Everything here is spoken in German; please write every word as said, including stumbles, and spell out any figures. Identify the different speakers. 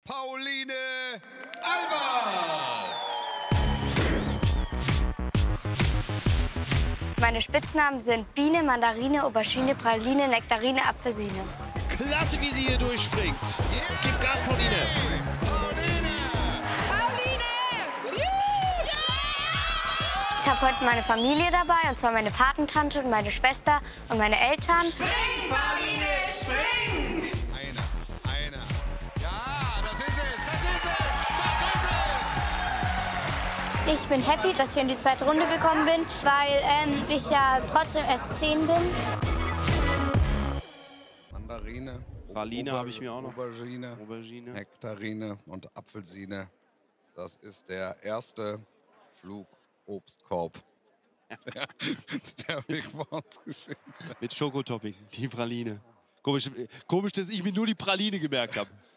Speaker 1: Pauline Albert.
Speaker 2: Meine Spitznamen sind Biene, Mandarine, Aubergine, Praline, Nektarine, Apfelsine.
Speaker 3: Klasse, wie sie hier durchspringt. Yeah. Gib Gas, Pauline.
Speaker 1: Pauline.
Speaker 2: Pauline! Ich habe heute meine Familie dabei, und zwar meine Patentante und meine Schwester und meine Eltern.
Speaker 4: Spring, Pauline, spring!
Speaker 1: Einer, einer. Ja, das ist es, das ist es, das ist es.
Speaker 2: Ich bin happy, dass ich in die zweite Runde gekommen bin, weil ähm, ich ja trotzdem erst zehn bin.
Speaker 1: Mandarine.
Speaker 3: Praline habe ich mir auch noch.
Speaker 1: Aubergine,
Speaker 3: Aubergine.
Speaker 1: Nektarine und Apfelsine. Das ist der erste Flugobstkorb, der, der mir vor uns geschickt wird.
Speaker 3: Mit Schokotopping, die Praline. Komisch, komisch, dass ich mir nur die Praline gemerkt habe.